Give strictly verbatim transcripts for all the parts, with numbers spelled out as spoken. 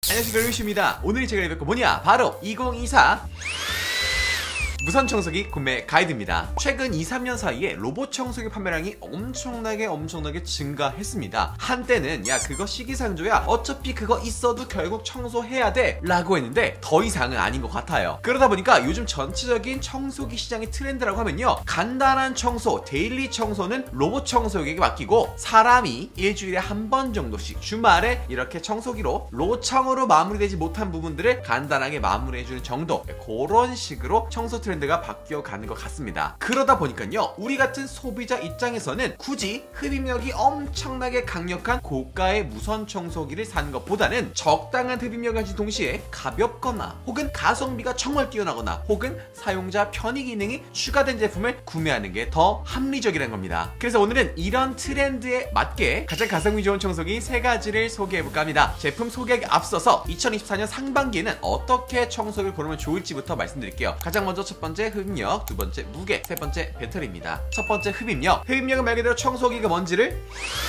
안녕하세요, 별미슈입니다. 오늘 제가 리뷰할 거 뭐냐? 바로 이천이십사 무선 청소기 구매 가이드입니다. 최근 이, 삼 년 사이에 로봇 청소기 판매량이 엄청나게 엄청나게 증가했습니다. 한때는 야 그거 시기상조야, 어차피 그거 있어도 결국 청소해야 돼 라고 했는데 더 이상은 아닌 것 같아요. 그러다 보니까 요즘 전체적인 청소기 시장의 트렌드라고 하면요, 간단한 청소, 데일리 청소는 로봇 청소기에게 맡기고 사람이 일주일에 한 번 정도씩 주말에 이렇게 청소기로 로청으로 마무리되지 못한 부분들을 간단하게 마무리해주는 정도, 그런 식으로 청소 트렌드 가 바뀌어가는 것 같습니다. 그러다 보니까요, 우리 같은 소비자 입장에서는 굳이 흡입력이 엄청나게 강력한 고가의 무선 청소기를 사는 것보다는 적당한 흡입력을 가진 동시에 가볍거나 혹은 가성비가 정말 뛰어나거나 혹은 사용자 편의 기능이 추가된 제품을 구매하는 게 더 합리적이라는 겁니다. 그래서 오늘은 이런 트렌드에 맞게 가장 가성비 좋은 청소기 세 가지를 소개해볼까 합니다. 제품 소개에 앞서서 이천이십사 년 상반기에는 어떻게 청소기를 고르면 좋을지부터 말씀드릴게요. 가장 먼저 첫 번째 첫 번째 흡입력, 두 번째 무게, 세 번째 배터리입니다. 첫 번째 흡입력. 흡입력은 말 그대로 청소기가 먼지를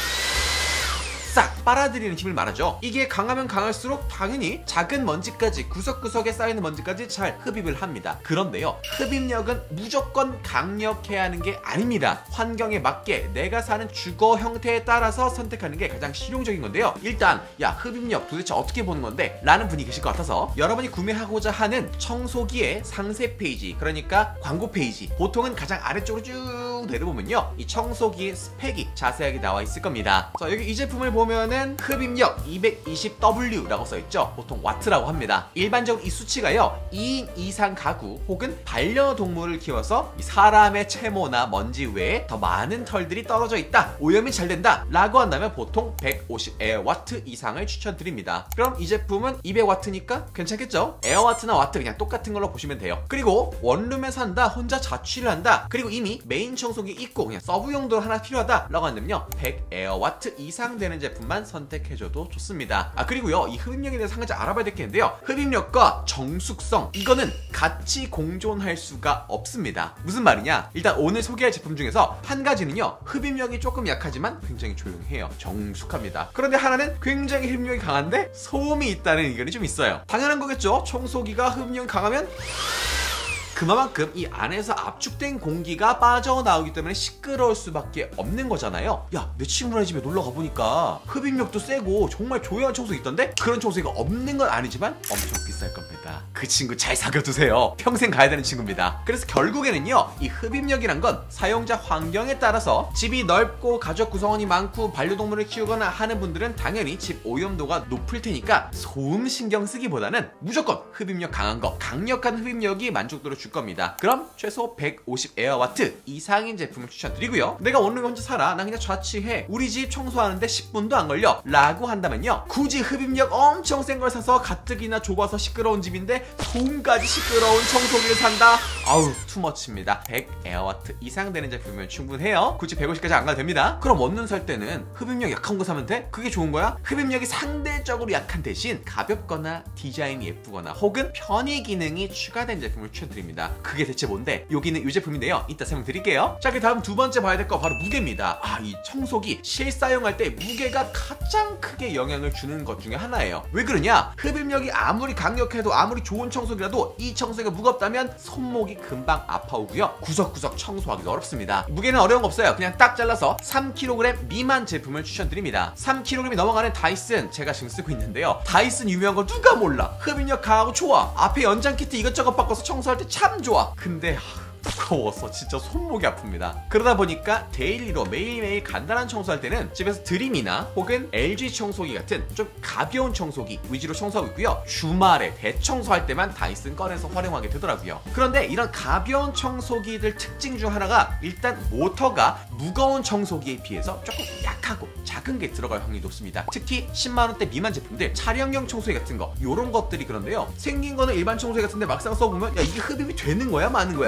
싹 빨아들이는 힘을 말하죠. 이게 강하면 강할수록 당연히 작은 먼지까지, 구석구석에 쌓이는 먼지까지 잘 흡입을 합니다. 그런데요, 흡입력은 무조건 강력해야 하는 게 아닙니다. 환경에 맞게 내가 사는 주거 형태에 따라서 선택하는 게 가장 실용적인 건데요. 일단 야 흡입력 도대체 어떻게 보는 건데? 라는 분이 계실 것 같아서 여러분이 구매하고자 하는 청소기의 상세 페이지, 그러니까 광고 페이지, 보통은 가장 아래쪽으로 쭉 내려보면요, 이 청소기의 스펙이 자세하게 나와 있을 겁니다. 자, 여기 이 제품을 보면은 흡입력 이백이십 더블유라고 써있죠. 보통 와트라고 합니다. 일반적으로 이 수치가요, 이 인 이상 가구 혹은 반려동물을 키워서 사람의 채모나 먼지 외에 더 많은 털들이 떨어져 있다, 오염이 잘 된다 라고 한다면 보통 백오십 에어와트 이상을 추천드립니다. 그럼 이 제품은 이백 와트니까 괜찮겠죠? 에어와트나 와트 그냥 똑같은 걸로 보시면 돼요. 그리고 원룸에 산다, 혼자 자취를 한다, 그리고 이미 메인 청소기 있고 그냥 서브 용도로 하나 필요하다 라고 한다면요, 백 에어와트 이상 되는 제품 제품만 선택해줘도 좋습니다. 아 그리고요, 이 흡입력에 대해서 한 가지 알아봐야 되겠는데요, 흡입력과 정숙성, 이거는 같이 공존할 수가 없습니다. 무슨 말이냐? 일단 오늘 소개할 제품 중에서 한 가지는요, 흡입력이 조금 약하지만 굉장히 조용해요. 정숙합니다. 그런데 하나는 굉장히 흡입력이 강한데 소음이 있다는 의견이 좀 있어요. 당연한 거겠죠? 청소기가 흡입력이 강하면 그만큼 이 안에서 압축된 공기가 빠져나오기 때문에 시끄러울 수밖에 없는 거잖아요. 야, 내 친구네 집에 놀러 가보니까 흡입력도 세고 정말 조용한 청소기 있던데? 그런 청소기가 없는 건 아니지만 엄청 비쌀 겁니다. 그 친구 잘 사겨두세요. 평생 가야 되는 친구입니다. 그래서 결국에는요, 이 흡입력이란 건 사용자 환경에 따라서 집이 넓고 가족 구성원이 많고 반려동물을 키우거나 하는 분들은 당연히 집 오염도가 높을 테니까 소음 신경 쓰기보다는 무조건 흡입력 강한 거, 강력한 흡입력이 만족도를 줄 겁니다. 그럼 최소 백오십 에어와트 이상인 제품을 추천드리고요. 내가 원룸에 혼자 살아, 난 그냥 자취해, 우리 집 청소하는데 십 분도 안 걸려 라고 한다면요, 굳이 흡입력 엄청 센 걸 사서 가뜩이나 좁아서 시끄러운 집인데 소음까지 시끄러운 청소기를 산다? 아우 투머치입니다. 백 에어와트 이상 되는 제품이면 충분해요. 굳이 백오십까지 안 가도 됩니다. 그럼 원룸 살 때는 흡입력 약한 거 사면 돼? 그게 좋은 거야? 흡입력이 상대적으로 약한 대신 가볍거나 디자인이 예쁘거나 혹은 편의 기능이 추가된 제품을 추천드립니다. 그게 대체 뭔데? 여기는 이 제품인데요, 이따 설명드릴게요. 자, 그 다음 두 번째 봐야 될 거 바로 무게입니다. 아, 이 청소기 실사용할 때 무게가 가장 크게 영향을 주는 것 중에 하나예요. 왜 그러냐? 흡입력이 아무리 강력해도 아무리 좋은 청소기라도 이 청소기가 무겁다면 손목이 금방 아파오고요, 구석구석 청소하기도 어렵습니다. 무게는 어려운 거 없어요. 그냥 딱 잘라서 삼 킬로그램 미만 제품을 추천드립니다. 삼 킬로그램이 넘어가는 다이슨 제가 지금 쓰고 있는데요, 다이슨 유명한 거 누가 몰라? 흡입력 강하고 좋아, 앞에 연장 키트 이것저것 바꿔서 청소할 때 참 좋아. 근데 무거워서 진짜 손목이 아픕니다. 그러다 보니까 데일리로 매일매일 간단한 청소할 때는 집에서 드림이나 혹은 엘지 청소기 같은 좀 가벼운 청소기 위주로 청소하고 있고요, 주말에 대청소할 때만 다이슨 꺼내서 활용하게 되더라고요. 그런데 이런 가벼운 청소기들 특징 중 하나가 일단 모터가 무거운 청소기에 비해서 조금 약하고 작은 게 들어갈 확률이 높습니다. 특히 십만 원대 미만 제품들, 차량용 청소기 같은 거, 요런 것들이 그런데요, 생긴 거는 일반 청소기 같은데 막상 써보면 야 이게 흡입이 되는 거야 마는 거야, 그냥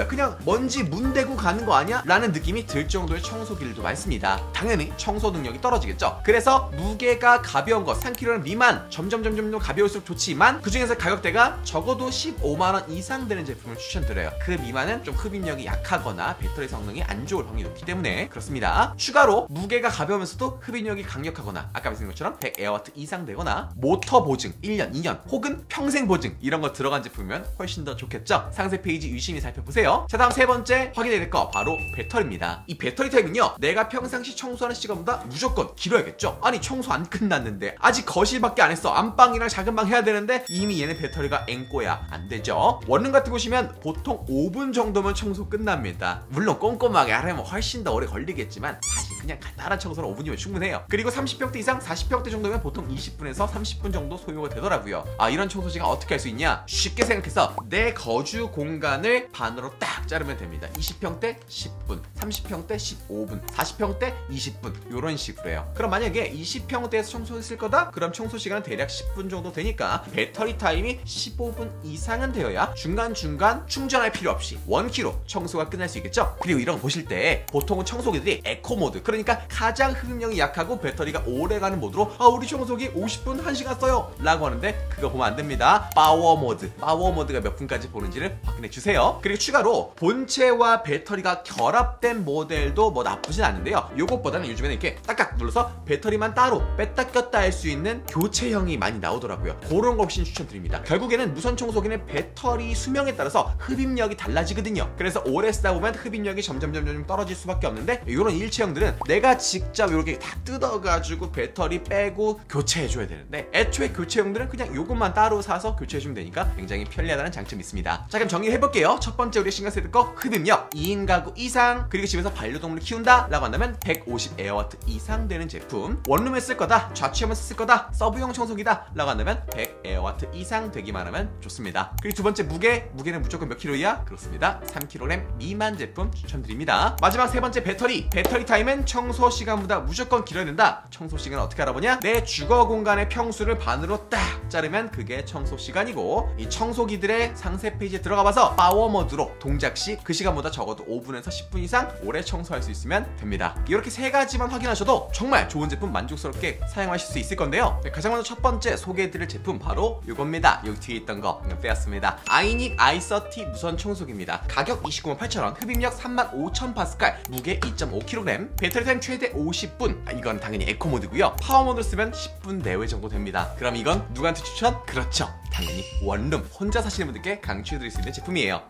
먼지 문대고 가는 거 아니야? 라는 느낌이 들 정도의 청소기들도 많습니다. 당연히 청소 능력이 떨어지겠죠. 그래서 무게가 가벼운 것 삼 킬로그램 미만 점점 점점 가벼울수록 좋지만 그 중에서 가격대가 적어도 십오만 원 이상 되는 제품을 추천드려요. 그 미만은 좀 흡입력이 약하거나 배터리 성능이 안 좋을 확률이 높기 때문에 그렇습니다. 추가로 무게가 가벼우면서도 흡입력이 강력하거나 아까 말씀드린 것처럼 백 에어와트 이상 되거나 모터 보증 일 년, 이 년 혹은 평생 보증 이런 거 들어간 제품이면 훨씬 더 좋겠죠. 상세 페이지 유심히 살펴보세요. 자, 다음 세 번째 확인해야 될 거 바로 배터리입니다. 이 배터리 타입은요, 내가 평상시 청소하는 시간보다 무조건 길어야겠죠. 아니 청소 안 끝났는데 아직 거실밖에 안 했어. 안방이랑 작은 방 해야 되는데 이미 얘는 배터리가 앵꼬야. 안 되죠. 원룸 같은 곳이면 보통 오 분 정도면 청소 끝납니다. 물론 꼼꼼하게 하려면 훨씬 더 오래 걸리겠지만 사실 그냥 간단한 청소는 오 분이면 충분해요. 그리고 삼십 평대 이상 사십 평대 정도면 보통 이십 분에서 삼십 분 정도 소요가 되더라고요. 아, 이런 청소 시간 어떻게 할 수 있냐? 쉽게 생각해서 내 거주 공간을 반으로 딱 자르면 됩니다. 이십 평대 십 분, 삼십 평대 십오 분, 사십 평대 이십 분 이런 식으로 해요. 그럼 만약에 이십 평대에서 청소했을 거다? 그럼 청소 시간은 대략 십 분 정도 되니까 배터리 타임이 십오 분 이상은 되어야 중간중간 충전할 필요 없이 원키로 청소가 끝날 수 있겠죠? 그리고 이런 거 보실 때 보통은 청소기들이 에코 모드, 그러니까 가장 흡입력이 약하고 배터리가 오래가는 모드로 아 우리 청소기 오십 분 한 시간 써요 라고 하는데 그거 보면 안 됩니다. 파워 모드, 파워 모드가 몇 분까지 보는지를 확인해 주세요. 그리고 추가로 본체와 배터리가 결합된 모델도 뭐 나쁘진 않은데요, 요것보다는 요즘에는 이렇게 딱딱 눌러서 배터리만 따로 뺐다 꼈다 할 수 있는 교체형이 많이 나오더라고요. 그런 거 훨씬 추천드립니다. 결국에는 무선 청소기는 배터리 수명에 따라서 흡입력이 달라지거든요. 그래서 오래 쓰다 보면 흡입력이 점점 점점 떨어질 수밖에 없는데 이런 일체형들은 내가 직접 이렇게 다 뜯어가지고 배터리 빼고 교체해줘야 되는데 애초에 교체형들은 그냥 요것만 따로 사서 교체해주면 되니까 굉장히 편리하다는 장점이 있습니다. 자, 그럼 정리해볼게요. 첫 번째 우리 신경 써야 될 거 흡입력 이 인 가구 이상, 그리고 집에서 반려동물을 키운다 라고 한다면 백오십 에어와트 이상 되는 제품, 원룸에 쓸 거다, 좌취하면서 쓸 거다, 서브용 청소기다 라고 한다면 백 에어와트 이상 되기만 하면 좋습니다. 그리고 두 번째 무게, 무게는 무조건 몇 킬로이야? 그렇습니다. 삼 킬로그램 미만 제품 추천드립니다. 마지막 세 번째 배터리, 배터리 타임은 청소 시간보다 무조건 길어야 된다. 청소 시간은 어떻게 알아보냐? 내 주거 공간의 평수를 반으로 딱 자르면 그게 청소 시간이고, 이 청소기들의 상세 페이지에 들어가 봐서 파워 모드로 동작 시 그 시간보다 적어도 오 분에서 십 분 이상 오래 청소할 수 있으면 됩니다. 이렇게 세 가지만 확인하셔도 정말 좋은 제품 만족스럽게 사용하실 수 있을 건데요. 네, 가장 먼저 첫 번째 소개해드릴 제품 바로 이겁니다. 여기 뒤에 있던 거 이거 빼왔습니다. 아이닉 아이 서티 무선 청소기입니다. 가격 이십구만 팔천 원, 흡입력 삼만 오천 파스칼, 무게 이 점 오 킬로그램, 배터리 타임 최대 오십 분. 아, 이건 당연히 에코 모드고요. 파워 모드 쓰면 십 분 내외 정도 됩니다. 그럼 이건 누구한테 추천? 그렇죠, 당연히 원룸 혼자 사시는 분들께 강추해드릴 수 있는 제품이에요.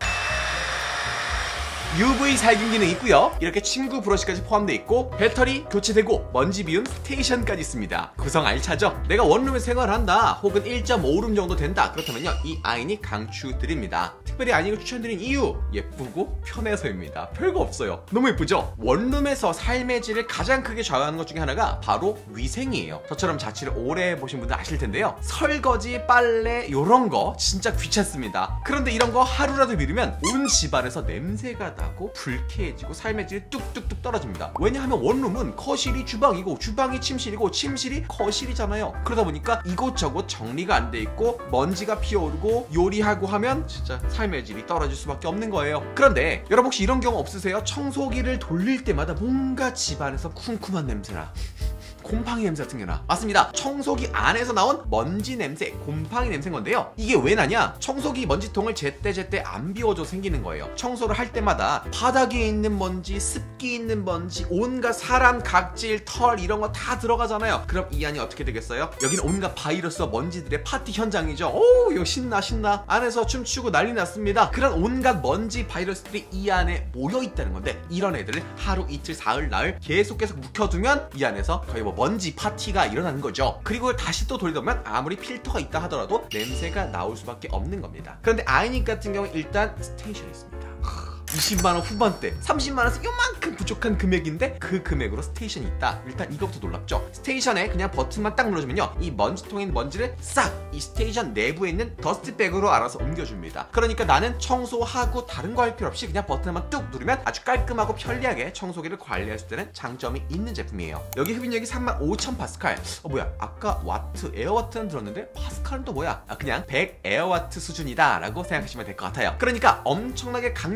유브이 살균 기능이 있고요. 이렇게 침구 브러쉬까지 포함되어 있고 배터리 교체되고 먼지 비운 스테이션까지 있습니다. 구성 알차죠? 내가 원룸에서 생활한다 혹은 일 점 오 룸 정도 된다 그렇다면요, 이 아이닉 강추드립니다. 특별히 아이닉을 추천드린 이유, 예쁘고 편해서입니다. 별거 없어요. 너무 예쁘죠? 원룸에서 삶의 질을 가장 크게 좌우하는 것 중에 하나가 바로 위생이에요. 저처럼 자취를 오래 해보신 분들 아실 텐데요, 설거지, 빨래 요런 거 진짜 귀찮습니다. 그런데 이런 거 하루라도 미루면 온 집안에서 냄새가 나고 불쾌해지고 삶의 질이 뚝뚝뚝 떨어집니다. 왜냐하면 원룸은 거실이 주방이고 주방이 침실이고 침실이 거실이잖아요. 그러다 보니까 이곳저곳 정리가 안 돼 있고 먼지가 피어오르고 요리하고 하면 진짜 삶의 질이 떨어질 수밖에 없는 거예요. 그런데 여러분 혹시 이런 경우 없으세요? 청소기를 돌릴 때마다 뭔가 집안에서 쿰쿰한 냄새나 곰팡이 냄새 같은 게 나. 맞습니다. 청소기 안에서 나온 먼지 냄새, 곰팡이 냄새인 건데요, 이게 왜 나냐? 청소기 먼지통을 제때제때 안 비워줘 생기는 거예요. 청소를 할 때마다 바닥에 있는 먼지, 습기 있는 먼지, 온갖 사람 각질, 털 이런 거 다 들어가잖아요. 그럼 이 안이 어떻게 되겠어요? 여기는 온갖 바이러스와 먼지들의 파티 현장이죠. 오, 이거 신나 신나. 안에서 춤추고 난리 났습니다. 그런 온갖 먼지 바이러스들이 이 안에 모여 있다는 건데, 이런 애들을 하루 이틀 사흘 나흘 계속 계속 묵혀두면 이 안에서 거의 뭐 먼지 파티가 일어나는 거죠. 그리고 다시 또 돌리다 보면 아무리 필터가 있다 하더라도 냄새가 나올 수밖에 없는 겁니다. 그런데 아이닉 같은 경우는 일단 스테이션이 있습니다. 이십만 원 후반대, 삼십만 원에서 요만큼 부족한 금액인데 그 금액으로 스테이션이 있다. 일단 이것부터 놀랍죠. 스테이션에 그냥 버튼만 딱 눌러주면요, 이 먼지통에 있는 먼지를 싹 이 스테이션 내부에 있는 더스트백으로 알아서 옮겨줍니다. 그러니까 나는 청소하고 다른 거 할 필요 없이 그냥 버튼만 뚝 누르면 아주 깔끔하고 편리하게 청소기를 관리할 수 있는 장점이 있는 제품이에요. 여기 흡입력이 삼만 오천 파스칼. 어 뭐야, 아까 와트, 에어와트는 들었는데 파스칼은 또 뭐야? 아, 그냥 백 에어와트 수준이다 라고 생각하시면 될 것 같아요. 그러니까 엄청나게 강력한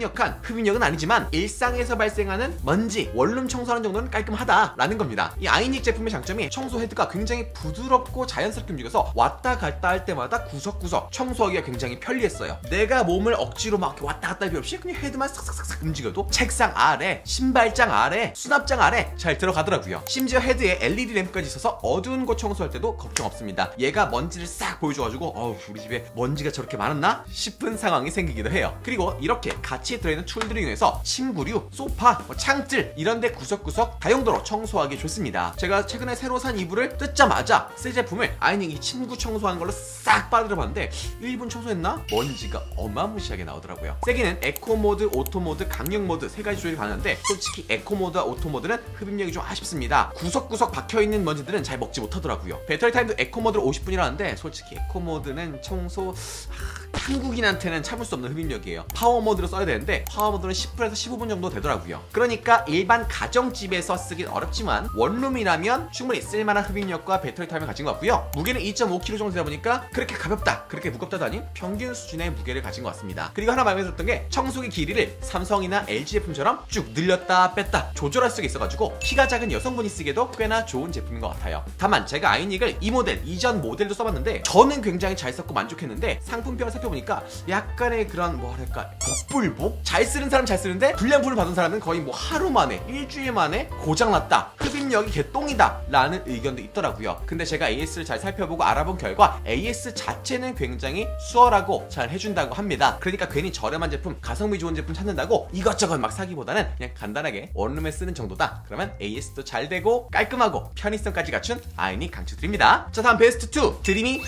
흡입력은 아니지만 일상에서 발생하는 먼지, 원룸 청소하는 정도는 깔끔하다라는 겁니다. 이 아이닉 제품의 장점이 청소 헤드가 굉장히 부드럽고 자연스럽게 움직여서 왔다 갔다 할 때마다 구석구석 청소하기가 굉장히 편리했어요. 내가 몸을 억지로 막 왔다 갔다 할 필요 없이 그냥 헤드만 싹싹싹 움직여도 책상 아래, 신발장 아래, 수납장 아래 잘 들어가더라고요. 심지어 헤드에 엘이디 램프까지 있어서 어두운 곳 청소할 때도 걱정 없습니다. 얘가 먼지를 싹 보여줘가지고 어우 우리 집에 먼지가 저렇게 많았나? 싶은 상황이 생기기도 해요. 그리고 이렇게 같이 들어있는 툴들을 이용해서 침구류, 소파, 뭐 창틀 이런데 구석구석 다용도로 청소하기 좋습니다. 제가 최근에 새로 산 이불을 뜯자마자 새 제품을 아이닉 이 침구 청소하는 걸로 싹 빨아들여봤는데 일 분 청소했나? 먼지가 어마무시하게 나오더라고요. 세기는 에코 모드, 오토 모드, 강력 모드 세 가지 조절이 가능한데 솔직히 에코 모드와 오토 모드는 흡입력이 좀 아쉽습니다. 구석구석 박혀있는 먼지들은 잘 먹지 못하더라고요. 배터리 타임도 에코 모드로 오십 분이라는데 솔직히 에코 모드는 청소 하... 한국인한테는 참을 수 없는 흡입력이에요. 파워 모드로 써야 되는데 파워 모드는 십 분에서 십오 분 정도 되더라고요. 그러니까 일반 가정집에서 쓰긴 어렵지만 원룸이라면 충분히 쓸만한 흡입력과 배터리 타임을 가진 것 같고요. 무게는 이 점 오 킬로그램 정도 되다 보니까 그렇게 가볍다, 그렇게 무겁다도 아닌 평균 수준의 무게를 가진 것 같습니다. 그리고 하나 마음에 들었던 게 청소기 길이를 삼성이나 엘지 제품처럼 쭉 늘렸다 뺐다 조절할 수가 있어가지고 키가 작은 여성분이 쓰기에도 꽤나 좋은 제품인 것 같아요. 다만 제가 아이닉을 이 모델, 이전 모델도 써봤는데 저는 굉장히 잘 썼고 만족했는데 상품평을 살펴보니까 약간의 그런 뭐랄까 복불복? 잘 쓰는 사람 잘 쓰는데 불량품을 받은 사람은 거의 뭐 하루 만에 일주일 만에 고장났다, 흡입력이 개똥이다 라는 의견도 있더라고요. 근데 제가 에이에스를 잘 살펴보고 알아본 결과 에이에스 자체는 굉장히 수월하고 잘 해준다고 합니다. 그러니까 괜히 저렴한 제품, 가성비 좋은 제품 찾는다고 이것저것 막 사기보다는 그냥 간단하게 원룸에 쓰는 정도다. 그러면 에이에스도 잘 되고 깔끔하고 편의성까지 갖춘 아이닉 강추드립니다. 자, 다음 베스트 투 드림이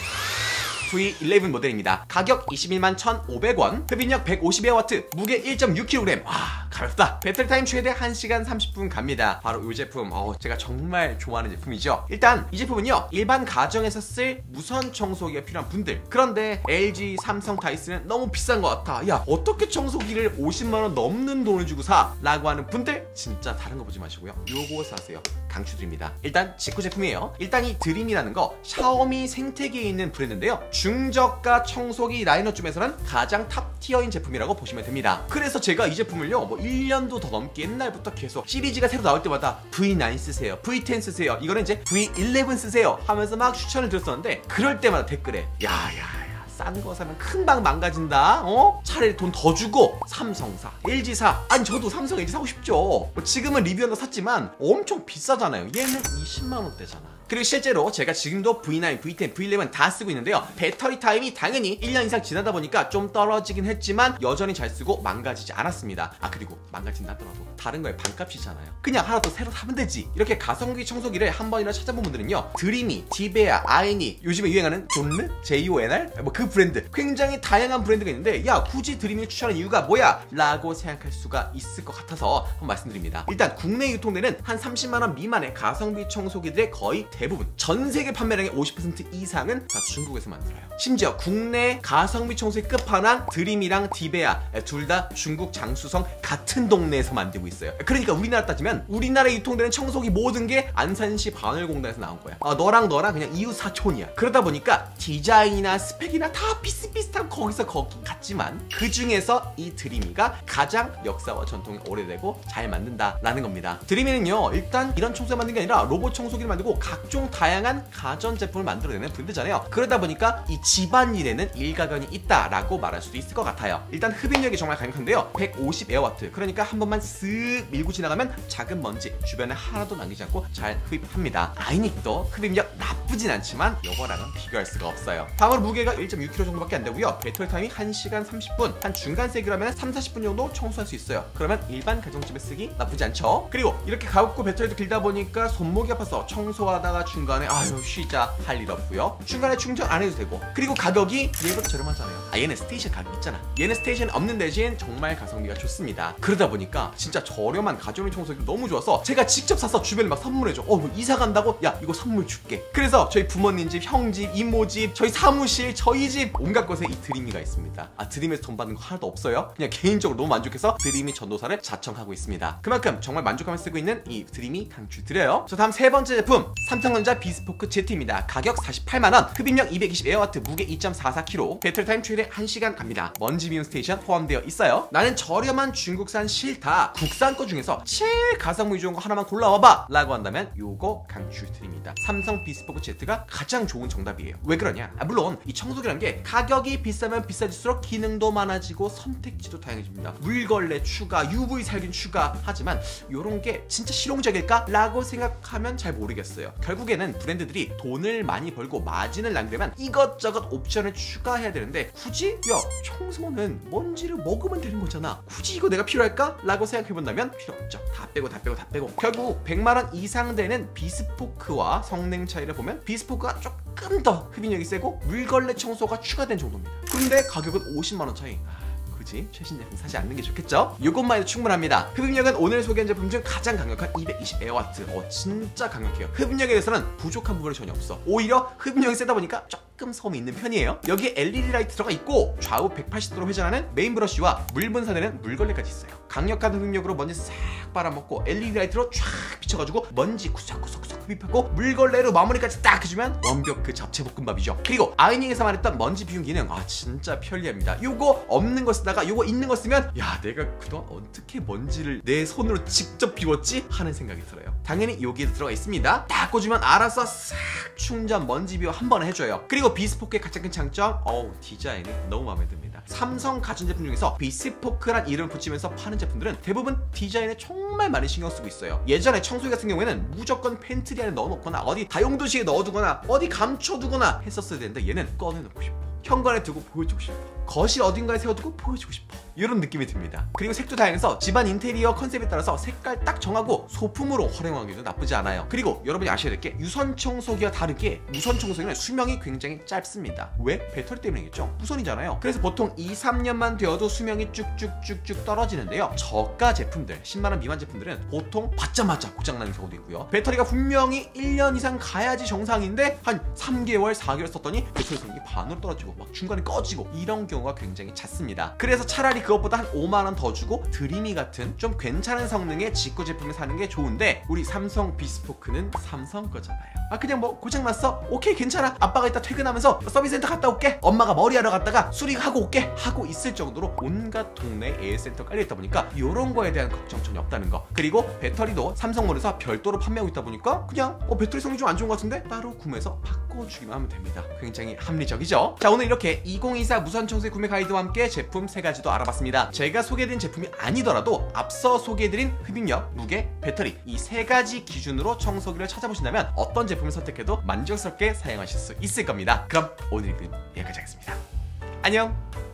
브이 십일 모델입니다. 가격 이십일만 천오백 원, 흡입력 백오십이 와트, 무게 일 점 육 킬로그램. 와, 가볍다. 배터리 타임 최대 한 시간 삼십 분 갑니다. 바로 이 제품, 어, 제가 정말 좋아하는 제품이죠. 일단 이 제품은요, 일반 가정에서 쓸 무선 청소기가 필요한 분들, 그런데 엘지, 삼성, 다이슨은 너무 비싼 것 같아, 야 어떻게 청소기를 오십만 원 넘는 돈을 주고 사? 라고 하는 분들 진짜 다른 거 보지 마시고요, 요거 사세요. 강추드립니다. 일단 직구 제품이에요. 일단 이 드림이라는 거 샤오미 생태계에 있는 브랜드인데요, 중저가 청소기 라인업 중에서는 가장 탑 티어인 제품이라고 보시면 됩니다. 그래서 제가 이 제품을요 뭐 일 년도 더 넘게 옛날부터 계속 시리즈가 새로 나올 때마다 브이 나인 쓰세요, 브이 텐 쓰세요, 이거는 이제 브이 십일 쓰세요 하면서 막 추천을 드렸었는데 그럴 때마다 댓글에 야야 싼 거 사면 금방 망가진다, 어? 차라리 돈 더 주고 삼성 사, 엘지 사. 아니 저도 삼성, 엘지 사고 싶죠. 뭐 지금은 리뷰한 거 샀지만 엄청 비싸잖아요. 얘는 이십만 원대잖아. 그리고 실제로 제가 지금도 브이 나인, 브이 텐, 브이 십일 다 쓰고 있는데요, 배터리 타임이 당연히 일 년 이상 지나다 보니까 좀 떨어지긴 했지만 여전히 잘 쓰고 망가지지 않았습니다. 아 그리고 망가진다 하더라도 다른 거에 반값이잖아요. 그냥 하나 더 새로 사면 되지. 이렇게 가성비 청소기를 한 번이나 찾아본 분들은요, 드림이, 디베아, 아이닉, 요즘에 유행하는 존르, 제이오엔알 뭐 그 브랜드, 굉장히 다양한 브랜드가 있는데 야 굳이 드림을 추천하는 이유가 뭐야? 라고 생각할 수가 있을 것 같아서 한번 말씀드립니다. 일단 국내 유통되는 한 삼십만 원 미만의 가성비 청소기들의 거의 대부분, 전 세계 판매량의 오십 퍼센트 이상은 다 중국에서 만들어요. 심지어 국내 가성비 청소기 끝판왕 드림이랑 디베아 둘 다 중국 장수성 같은 동네에서 만들고 있어요. 그러니까 우리나라 따지면 우리나라에 유통되는 청소기 모든 게 안산시 반월공단에서 나온 거야. 아, 너랑 너랑 그냥 이웃 사촌이야. 그러다 보니까 디자인이나 스펙이나 다 비슷비슷한 거기서 거기 같지만 그 중에서 이 드림이가 가장 역사와 전통이 오래되고 잘 만든다라는 겁니다. 드림이는요, 일단 이런 청소기 만든 게 아니라 로봇 청소기를 만들고 각종 다양한 가전 제품을 만들어내는 브랜드잖아요. 그러다 보니까 이 집안일에는 일가견이 있다라고 말할 수도 있을 것 같아요. 일단 흡입력이 정말 강력한데요, 백오십 와트. 그러니까 한 번만 쓱 밀고 지나가면 작은 먼지 주변에 하나도 남기지 않고 잘 흡입합니다. 아이닉도 흡입력 나쁘진 않지만 이거랑은 비교할 수가 없어요. 다음으로 무게가 일 점 육 킬로그램 정도밖에 안 되고요, 배터리 타임이 한 시간 삼십 분, 한 중간 세기라면 삼, 사십 분 정도 청소할 수 있어요. 그러면 일반 가정집에 쓰기 나쁘지 않죠. 그리고 이렇게 가볍고 배터리도 길다 보니까 손목이 아파서 청소하다가 중간에 아유 쉬자 할 일 없고요, 중간에 충전 안 해도 되고, 그리고 가격이 얘보다 저렴하잖아요. 아 얘는 스테이션 가격 있잖아. 얘는 스테이션 없는 대신 정말 가성비가 좋습니다. 그러다 보니까 진짜 저렴한 가정용 청소기 너무 좋아서 제가 직접 사서 주변에 막 선물해줘. 어 뭐 이사 간다고? 야 이거 선물 줄게. 그래서 저희 부모님 집, 형 집, 이모 집, 저희 사무실, 저희 우리 집 온갖 곳에 이 드림이가 있습니다. 아, 드림에서 돈 받는 거 하나도 없어요. 그냥 개인적으로 너무 만족해서 드림이 전도사를 자청하고 있습니다. 그만큼 정말 만족하면서 쓰고 있는 이 드림이 강추드려요. 자, 다음 세 번째 제품 삼성전자 비스포크 제트입니다. 가격 사십팔만 원, 흡입력 이백이십 에어와트, 무게 이 점 사사 킬로그램, 배터리 타임 최대 한 시간 갑니다. 먼지 미용 스테이션 포함되어 있어요. 나는 저렴한 중국산 싫다, 국산 거 중에서 제일 가성비 좋은 거 하나만 골라와봐 라고 한다면 요거 강추드립니다. 삼성 비스포크 제트가 가장 좋은 정답이에요. 왜 그러냐? 아, 물론 이 청소기라는 게 가격이 비싸면 비싸질수록 기능도 많아지고 선택지도 다양해집니다. 물걸레 추가, 유브이 살균 추가. 하지만 요런 게 진짜 실용적일까? 라고 생각하면 잘 모르겠어요. 결국에는 브랜드들이 돈을 많이 벌고 마진을 남기려면 이것저것 옵션을 추가해야 되는데 굳이? 야, 청소는 먼지를 먹으면 되는 거잖아. 굳이 이거 내가 필요할까? 라고 생각해본다면 필요 없죠. 다 빼고 다 빼고 다 빼고 결국 백만 원 이상 되는 비스포크와 성능 차이를 보면 비스포크가 조금 더 흡입력이 세고 물걸레 청소가 추가된 정도입니다. 그런데 가격은 오십만 원 차이. 그지? 최신 제품 사지 않는 게 좋겠죠? 이것만 해도 충분합니다. 흡입력은 오늘 소개한 제품 중 가장 강력한 이백이십 에어와트. 어, 진짜 강력해요. 흡입력에 대해서는 부족한 부분이 전혀 없어. 오히려 흡입력이 세다 보니까 조금 소음이 있는 편이에요. 여기에 엘이디 라이트 들어가 있고 좌우 백팔십 도로 회전하는 메인 브러쉬와 물 분사되는 물걸레까지 있어요. 강력한 흡입력으로 먼지 싹 빨아먹고 엘이디 라이트로 쫙 비춰가지고 먼지 구석구석구석 흡입하고 물걸레로 마무리까지 딱 해주면 완벽 그 잡채 볶음밥이죠. 그리고 아이닝에서 말했던 먼지 비움 기능, 아 진짜 편리합니다. 요거 없는 거 쓰다가 요거 있는 거 쓰면 야, 내가 그동안 어떻게 먼지를 내 손으로 직접 비웠지? 하는 생각이 들어요. 당연히 여기에도 들어가 있습니다. 딱 꽂으면 알아서 싹 충전 먼지 비워 한 번에 해줘요. 그리고 비스포크의 가장 큰 장점, 어우 디자인이 너무 마음에 듭니다. 삼성 가전제품 중에서 비스포크란 이름을 붙이면서 파는 제품들은 대부분 디자인에 정말 많이 신경 쓰고 있어요. 예전에 청소기 같은 경우에는 무조건 팬트리 안에 넣어놓거나 어디 다용도시에 넣어두거나 어디 감춰두거나 했었어야 되는데 얘는 꺼내놓고 싶어, 현관에 두고 보여주고 싶어, 거실 어딘가에 세워두고 보여주고 싶어, 이런 느낌이 듭니다. 그리고 색도 다양해서 집안 인테리어 컨셉에 따라서 색깔 딱 정하고 소품으로 활용하기도 나쁘지 않아요. 그리고 여러분이 아셔야 될 게 유선 청소기와 다르게 무선 청소기는 수명이 굉장히 짧습니다. 왜? 배터리 때문이겠죠. 무선이잖아요. 그래서 보통 이, 삼 년만 되어도 수명이 쭉쭉쭉쭉 떨어지는데요. 저가 제품들, 십만 원 미만 제품들은 보통 받자마자 고장나는 경우도 있고요. 배터리가 분명히 일 년 이상 가야지 정상인데 한 삼 개월, 사 개월 썼더니 배터리 성능이 반으로 떨어지고 막 중간에 꺼지고 이런 경우가 굉장히 잦습니다. 그래서 차라리 그것보다 한 오만 원 더 주고 드림이 같은 좀 괜찮은 성능의 직구 제품을 사는 게 좋은데 우리 삼성 비스포크는 삼성 거잖아요. 아, 그냥 뭐 고장났어? 오케이 괜찮아. 아빠가 이따 퇴근하면서 서비스 센터 갔다 올게. 엄마가 머리하러 갔다가 수리하고 올게 하고 있을 정도로 온갖 동네 에어센터 깔려있다 보니까 이런 거에 대한 걱정 전혀 없다는 거. 그리고 배터리도 삼성몰에서 별도로 판매하고 있다 보니까 그냥 어, 배터리 성능이 좀 안 좋은 것 같은데 따로 구매해서 바꿔주기만 하면 됩니다. 굉장히 합리적이죠? 자, 오늘 이렇게 이천이십사 무선 청소기 구매 가이드와 함께 제품 세 가지도 알아봤습니다. 제가 소개해드린 제품이 아니더라도 앞서 소개해드린 흡입력, 무게, 배터리 이 세 가지 기준으로 청소기를 찾아보신다면 어떤 제품을 선택해도 만족스럽게 사용하실 수 있을 겁니다. 그럼 오늘 은 여기까지 하겠습니다. 안녕!